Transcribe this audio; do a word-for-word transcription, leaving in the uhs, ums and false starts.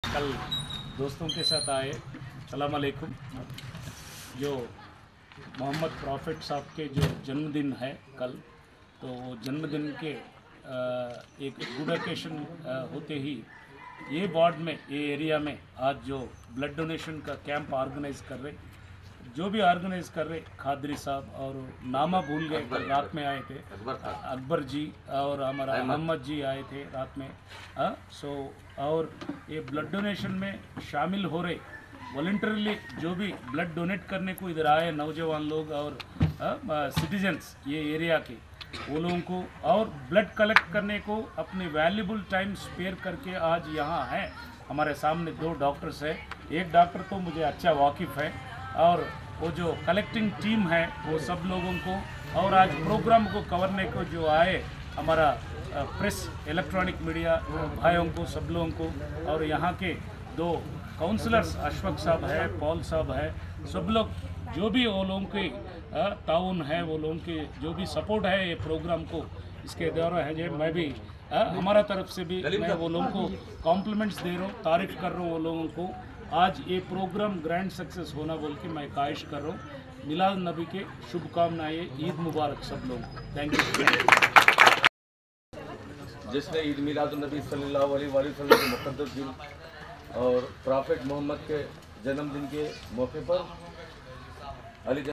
कल दोस्तों के साथ आए। सलाम अलैकुम। जो मोहम्मद प्रॉफिट साहब के जो जन्मदिन है कल, तो वो जन्मदिन के एक गुड ओकेशन होते ही ये वार्ड में, ये एरिया में आज जो ब्लड डोनेशन का कैंप ऑर्गेनाइज कर रहे, जो भी ऑर्गेनाइज कर रहे, खादरी साहब और नामा भूल गए, कल रात में आए थे, अकबर जी और हमारा अहमद जी आए थे रात में। आ, सो और ये ब्लड डोनेशन में शामिल हो रहे वॉलंटरली जो भी ब्लड डोनेट करने को इधर आए नौजवान लोग और सिटीजन्स ये एरिया के, वो लोगों को और ब्लड कलेक्ट करने को अपने वैल्यूबल टाइम स्पेयर करके आज यहाँ हैं। हमारे सामने दो डॉक्टर्स हैं, एक डॉक्टर तो मुझे अच्छा वाकिफ़ है और वो जो कलेक्टिंग टीम है वो सब लोगों को, और आज प्रोग्राम को कवरने को जो आए हमारा प्रेस इलेक्ट्रॉनिक मीडिया भाइयों को, सब लोगों को, और यहाँ के दो काउंसलर्स अशफक साहब है, पॉल साहब है, सब लोग जो भी वो लोगों के ताउन है, वो लोगों के जो भी सपोर्ट है ये प्रोग्राम को, इसके द्वारा है जो मैं भी आ, हमारा तरफ से भी मैं वो लोगों को कॉम्प्लीमेंट्स दे रहा हूँ, तारीफ़ कर रहा हूँ वो लोगों को। आज ये प्रोग्राम ग्रैंड सक्सेस होना बोल के मैं ख्वाहिश कर रहा हूँ। मिलाद नबी के शुभकामनाएं, ईद मुबारक सब लोगों को। Thank you. जिसने ईद मिलाद नबी सल्लल्लाहु अलैहि वसल्लम के मुक़द्दस दिन और प्रॉफिट मोहम्मद के जन्मदिन के मौके पर अली